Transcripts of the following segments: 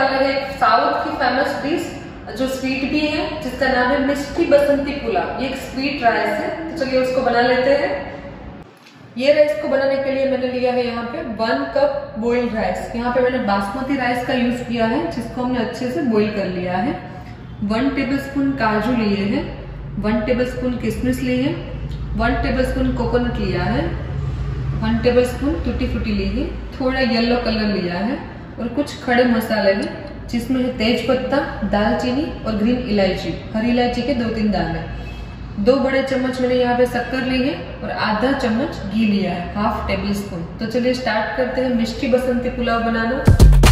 वाले हैं एक साउथ की फेमस डिश जो स्वीट भी है, जिसका नाम है मिष्टी बसंती पुलाव। ये एक स्वीट राइस है, तो चलिए उसको बना लेते हैं। ये राइस को बनाने के लिए मैंने लिया है यहाँ पे 1 कप बॉइल्ड राइस। यहाँ पे मैंने बासमती राइस का यूज किया है, जिसको हमने अच्छे से बॉईल कर लिया है। 1 टेबलस्पून काजू लिए हैं, 1 टेबलस्पून किशमिश लिए हैं, 1 टेबलस्पून कोकोनट लिया है, 1 टेबलस्पून टूटी फ्रूटी ली है, थोड़ा येलो कलर लिया है और कुछ खड़े मसाले हैं, जिसमें है तेज पत्ता, दालचीनी और ग्रीन इलायची, हरी इलायची के 2-3 दाने। 2 बड़े चम्मच मैंने यहाँ पे शक्कर ली है और आधा चम्मच घी लिया है, 1/2 टेबलस्पून। तो चलिए स्टार्ट करते हैं मिष्टी बसंती पुलाव बनाना।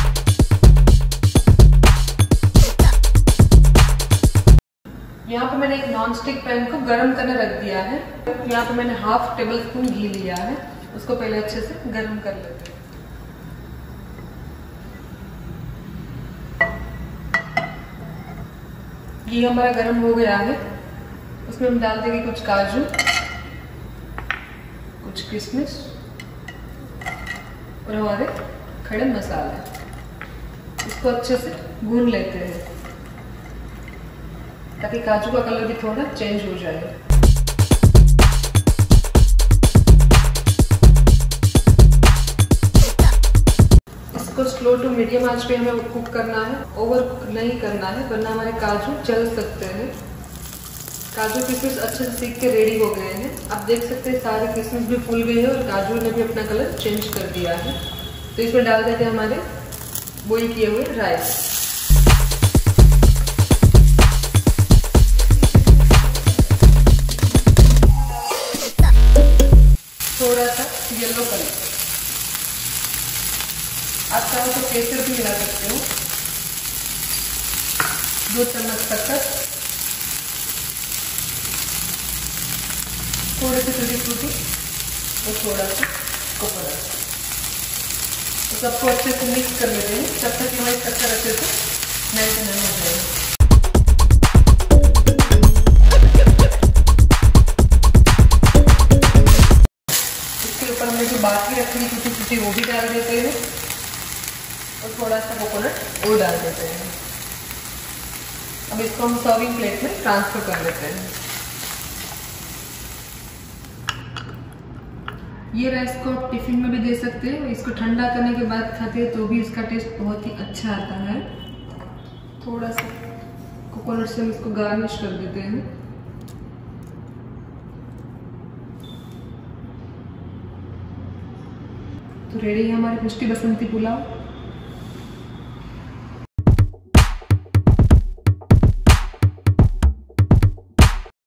यहाँ पे मैंने एक नॉन स्टिक पैन को गर्म करने रख दिया है। यहाँ पे मैंने 1/2 टेबलस्पून घी लिया है, उसको पहले अच्छे से गर्म कर लेते हैं। घी हमारा गर्म हो गया है, उसमें हम डाल देंगे कुछ काजू, कुछ किशमिश और हमारे खड़े मसाले। इसको अच्छे से भून लेते हैं ताकि काजू का कलर भी थोड़ा चेंज हो जाए। इसको स्लो टू मीडियम आंच पे हमें कुक करना है, ओवर कुक नहीं करना है, वरना हमारे काजू जल सकते हैं। काजू किशमिश अच्छे से सीख के रेडी हो गए हैं। आप देख सकते हैं सारे किशमिश भी फूल गए हैं और काजू ने भी अपना कलर चेंज कर दिया है। तो इसमें डाल देते हैं हमारे बॉईल किए हुए राइस। थोड़ा सा येलो कलर, आप चाहो तो केसर भी मिला सकते हो। 2 चम्मच शक्कर, थोड़े से टूटी फ्रूटी और थोड़ा सा कोकोनट। तो सबको अच्छे से मिक्स कर लेते हैं जब तक हमारी शक्कर अच्छे से मेल्ट नहीं हो जाए। इसके ऊपर हमने जो बाकी रखी टूटी फ्रूटी वो भी डाल देते हैं और थोड़ा सा कोकोनट और डाल देते हैं। अब इसको हम सर्विंग प्लेट में ट्रांसफर कर लेते हैं। ये राइस को आप टिफिन में भी दे सकते हैं, इसको ठंडा करने के बाद खाते हैं तो भी इसका टेस्ट बहुत ही अच्छा आता है। थोड़ा सा कोकोनट से हम इसको गार्निश कर देते हैं। तो रेडी है हमारी मिष्टी बसंती पुलाव।